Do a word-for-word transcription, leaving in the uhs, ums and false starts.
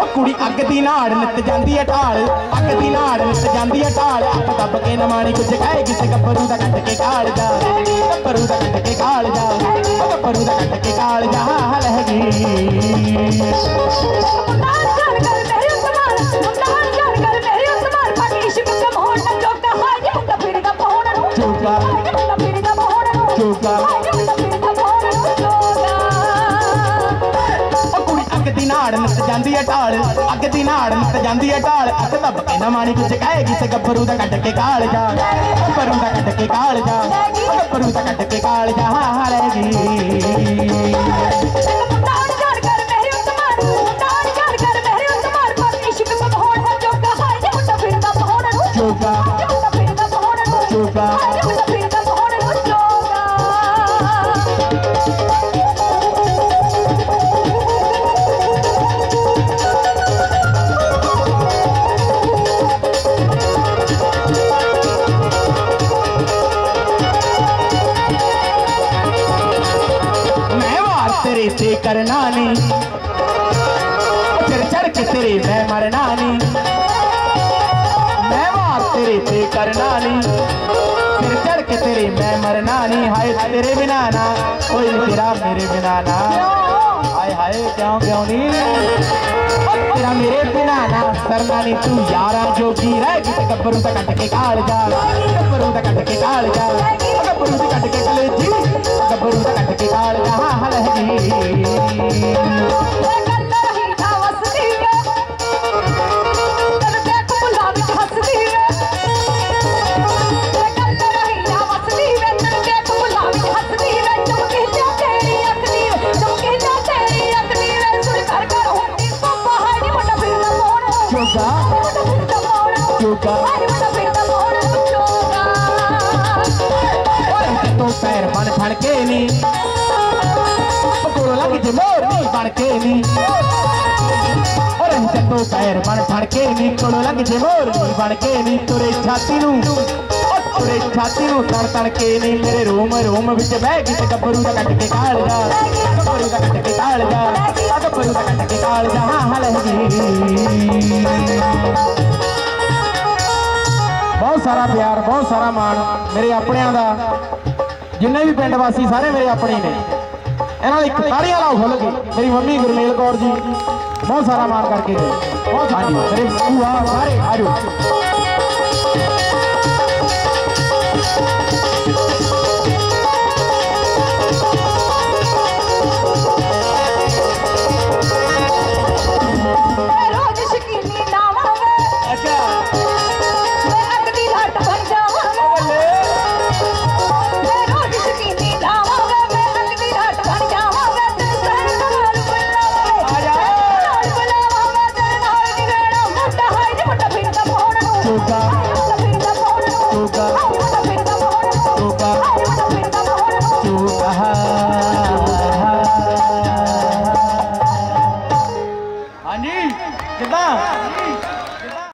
कुड़ी अग दी नाड़ नित जांदी है ढाल, अग दी नाड़ नित जांदी है ढाल। अप दब के नमाणी कुछ खाएगी ते गब्बरू दा कट के काल जा, गब्बरू दा कट के काल जा, गब्बरू दा कट के काल जा लहगी। चोगा चोगा अग दी नाड़ नित जांदी है ढाल, अग दी नाड़ नित जांदी है ढाल। अग दब के नमाणी कुछ खाएगी ते गब्बरू दा कट के काल जा, गब्बरू दा कट के काल जा, गब्बरू दा कट के काल जा लहगी। चोगा चोगा तेरे से करना नहीं, फिर चढ़ के तेरे मैं मरना नहीं। मैं वार तेरे से करना नहीं, फिर चढ़ के तेरे मैं मरना नहीं। हाय तेरे बिना ना कोई तेरा मेरे बिना ना, हाय हाय क्यों क्यों नहीं तेरा मेरे बिना ना सरना नहीं। तू यारा जोगी रहेगी ते गब्बरू दा कट के काल जा, गब्बरू दा कट के काल जा, गब्बरू दा कट के कलेजी, गब्बरू दा कट के काल जा लहगी। तो पैर बन फड़ के नी पकोड़ो लग जे मोर नी बन के नी, और तो पैर बन फड़ के नी कोड़ो लग जे मोर नी बन के नी। तुरे छाती नू तुरे छाती नू तड़ तड़ के नी मेरे रोम रोम विच बह गई ते गब्बरू दा कट के काल जा, गब्बरू दा कट के काल जा, गब्बरू दा कट के काल जा लहगी। बहुत सारा प्यार बहुत सारा मान मेरे अपनियां दा, जिन्ने भी पिंड वासी सारे मेरे अपने ने। इन्होंने एक ताड़ियां लाओ खुल के मेरी मम्मी गुरमेल कौर जी बहुत सारा मान करके गए। बहुत हाँ जी मेरे भूआ सारे आ जाओ।